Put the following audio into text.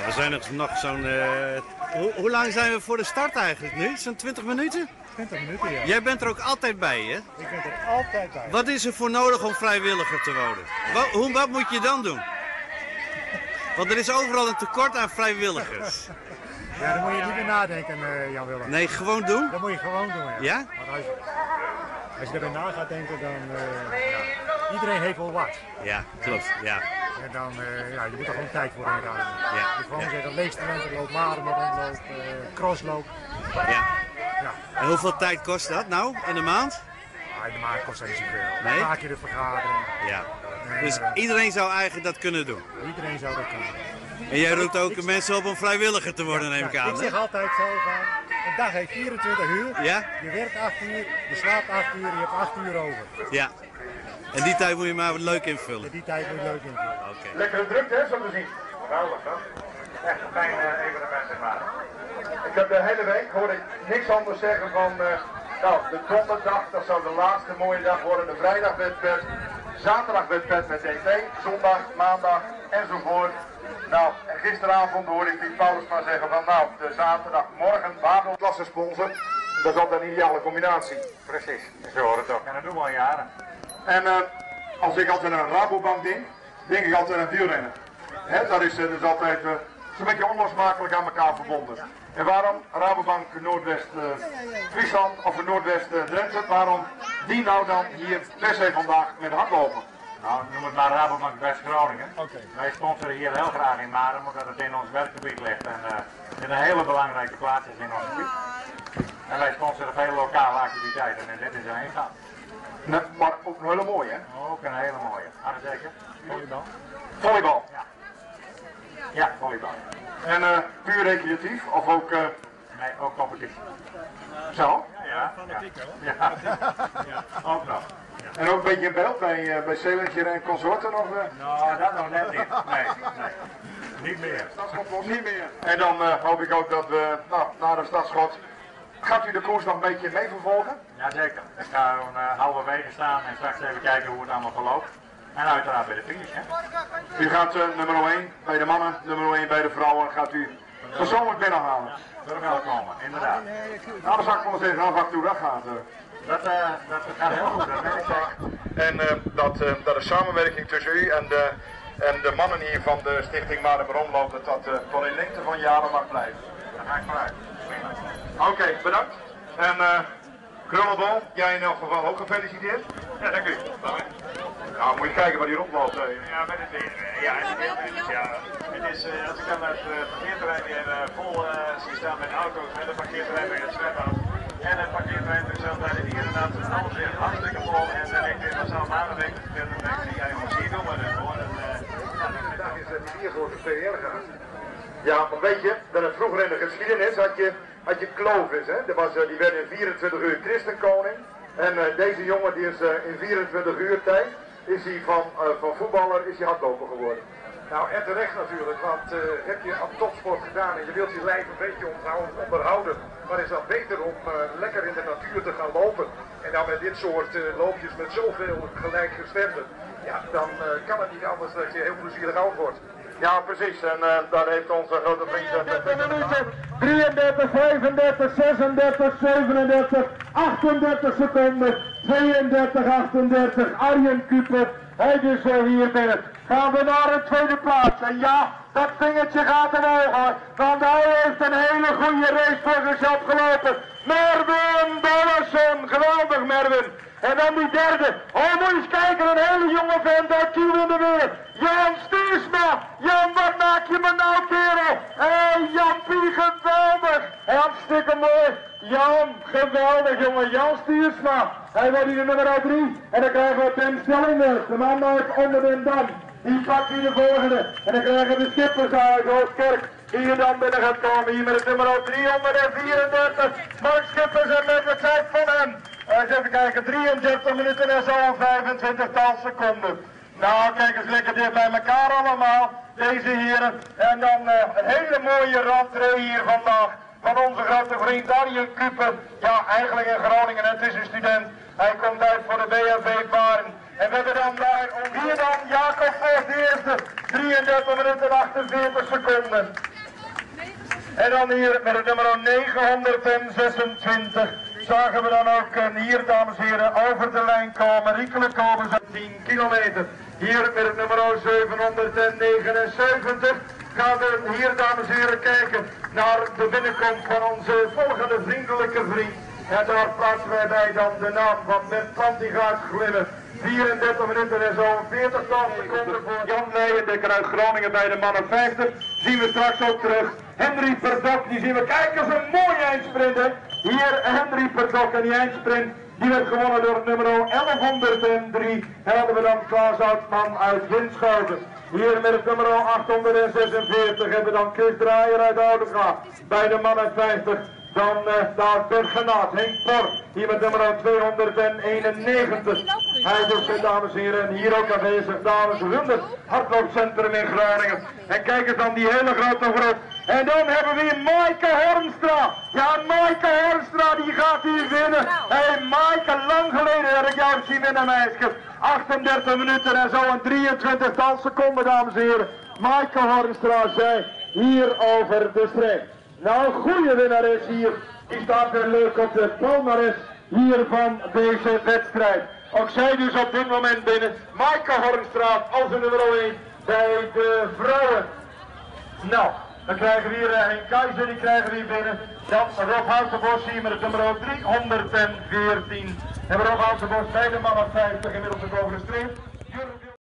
We zijn nog zo'n... hoe lang zijn we voor de start eigenlijk nu? Zo'n 20 minuten? 20 minuten, ja. Jij bent er ook altijd bij, hè? Ik ben er altijd bij. Wat is er voor nodig om vrijwilliger te worden? Wat moet je dan doen? Want er is overal een tekort aan vrijwilligers. Ja, dan moet je niet meer nadenken, Jan-Willem. Nee, gewoon doen? Dat moet je gewoon doen, ja. Ja? Want als je erbij na gaat denken, dan... iedereen heeft wel wat. Ja, klopt. Ja. En dan, je moet er gewoon tijd voor inhouden. Ja. Je moet gewoon zeggen, leegstrenten loop, marathon loop, crossloop. Ja. Ja. En hoeveel tijd kost dat nou in de maand? In de maand kost dat niet zoveel. Nee? Dan maak je de vergadering. Ja. Dus iedereen zou eigenlijk dat kunnen doen? Iedereen zou dat kunnen. En jij roept ook mensen op om vrijwilliger te worden, neem ik aan. Ik zeg altijd zo van, een dag heeft 24 uur. Ja? Je werkt 8 uur, je slaapt 8 uur, je hebt 8 uur over. Ja. En die tijd moet je maar leuk invullen. Die tijd moet je leuk invullen. Okay. Lekkere drukte, hè, zo te zien. Geweldig, hè? Echt een fijn evenement, zeg maar. Ik heb de hele week hoorde ik niks anders zeggen van, de donderdag, dat zou de laatste mooie dag worden. De vrijdag werd pet, zaterdag werd pet met DT, zondag, maandag enzovoort. Nou, en gisteravond hoorde ik Piet Paulusma zeggen van, de zaterdagmorgen Babelklasse sponsor. Dat is altijd een ideale combinatie. Precies, zo hoort het ook. En dat doen we al jaren. En als ik altijd aan een Rabobank denk ik altijd aan wielrennen. Dat is dus altijd zo'n beetje onlosmakelijk aan elkaar verbonden. En waarom Rabobank Noordwest Friesland of Noordwest Drenthe, waarom die nou dan hier per se vandaag met hardlopen? Nou, noem het maar Rabobank West Groningen. Oké. Wij sponsoren hier heel graag in Marum, omdat het in ons werkgebied ligt en het een hele belangrijke plaats is in ons gebied. En wij sponsoren veel lokale activiteiten en dit is er één van. Nee, maar ook een hele mooie, hè? Ook een hele mooie. Zeker. Volleybal? Volleybal. Ja. Ja, volleybal. En puur recreatief of ook... Nee, ook competitie. Zo? Ja, fanatiek wel. Ja. Ja, ook nog. En ook een beetje in beeld bij Selinger en consorten nog? Nou, dat nog net niet. Nee. Niet meer. Niet meer. En dan hoop ik ook dat we, na de startschot, gaat u de koers nog een beetje mee vervolgen? Jazeker. Ik ga halverwege staan en straks even kijken hoe het allemaal verloopt. En uiteraard bij de finish, hè. U gaat nummer 1 bij de mannen, nummer 1 bij de vrouwen, gaat u persoonlijk binnenhalen. Verwelkomen, inderdaad. Nou, dan zal ik wel eens even afwachten hoe dat gaat. Dat gaat heel goed, dat weet ik zeker. En dat de samenwerking tussen u en de mannen hier van de Stichting Marum Omloop, dat tot in lengte van jaren mag blijven. Daar ga ik vanuit. Oké, bedankt. En Krullenbol, jij in elk geval ook gefeliciteerd. Ja, dank u. Nou, moet je kijken waar die rondloopt. Ja, met het weer. Ja, het is, als ik dan het parkeerterrein weer vol zie staan met auto's, met het parkeerterrein bij het zwembad. En het parkeerterrein dus altijd inderdaad alles weer hartstikke vol. En dan denk ik, dat zal maar een week en dan denk ik, ja jongens, hier doen we het gewoon. Vandaag is het hier voor de PR gaan. Ja, maar weet je, dat het vroeger in de geschiedenis had je Clovis, hè? Die werd in 24 uur christenkoning. En deze jongen die is in 24 uur tijd, is hij van voetballer is hij hardloper geworden. Nou, en terecht natuurlijk, want heb je aan topsport gedaan en je wilt je lijf een beetje onderhouden, maar is dat beter om lekker in de natuur te gaan lopen. En dan met dit soort loopjes met zoveel gelijkgestemden, ja, dan kan het niet anders dat je heel plezierig oud wordt. Ja, precies. En daar heeft onze grote vriend... 33, 35, 36, 37, 38 seconden, 32, 38, Arjen Kuper, hij is hier binnen. Gaan we naar een tweede plaats. En ja, dat vingertje gaat omhoog hoor, want hij heeft een hele goede race voor zichzelf gelopen. Merwin Bellessen, geweldig Merwin. En dan die derde. Oh, moet je eens kijken, een hele jonge vent uit Kiel weer. Jan Stuursma. Jan, wat maak je me nou, kerel? Hé, Jampie, geweldig. Hartstikke mooi. Jan, geweldig, jongen. Jan Stuursma. Hij wordt hier de nummer 3. En dan krijgen we Tim Stellingers, de man uit onder den Dam. Die pakt hier de volgende. En dan krijgen we de schippers uit Oostkerk. Hier dan binnen gaat komen. Hier met het nummer 334. Mark Schippers en met het tijd van hem. Eens even kijken, 33 minuten en zo'n 25-tal seconden. Nou, kijk eens lekker dicht bij elkaar allemaal, deze heren. En dan een hele mooie rentree hier vandaag van onze grote vriend Arjen Kuper. Ja, eigenlijk in Groningen, het is een student. Hij komt uit voor de BHV Baren. En we hebben dan daar, hier dan Jacob Voort de eerste, 33 minuten en 48 seconden. En dan hier met het nummer 926 zagen we dan ook hier, dames en heren, over de lijn komen. Riekelen komen ze 10 kilometer. Hier met het nummer 779 gaan we hier, dames en heren, kijken naar de binnenkomst van onze volgende vriendelijke vriend. En daar plaatsen wij bij dan de naam van Ben Plantinga's Glimmen. 34 minuten en zo'n 40-tal seconden voor Jan Leijendekker uit Groningen bij de mannen 50. Zien we straks ook terug. Henry Verdok, die zien we. Kijk eens, een mooie eindsprint. Hè? Hier Henry Verdok en die eindsprint. Die werd gewonnen door het nummer 1103. En hadden we dan Klaas Oudman uit Winschoten. Hier met het nummer 846 hebben we dan Chris Draaier uit Oudega bij de mannen 50. Dan daar Bergenaat, Henk Por, hier met nummer 291. Hij dus, dames en heren, hier ook aanwezig, dames en heren, hardloopcentrum in Groningen. En kijk eens dan die hele grote groep. En dan hebben we hier Maaike Hornstra. Ja, Maaike Hornstra, die gaat hier winnen. Hé, Maaike, lang geleden heb ik jou zien winnen, meisje. 38 minuten en zo een 23-tal seconden, dames en heren. Maaike Hornstra, zij hier over de streep. Nou, een goede winnares hier. Die staat weer leuk op de palmares hier van deze wedstrijd. Ook zij dus op dit moment binnen. Maaike Hornstra als de nummer 1 bij de vrouwen. Nou, dan krijgen we hier Henk Keizer, die krijgen we hier binnen. Dan Rob Houtenbos hier met het nummer 314. En Rob Houtenbos bij de mannen 50 inmiddels ook over de streep.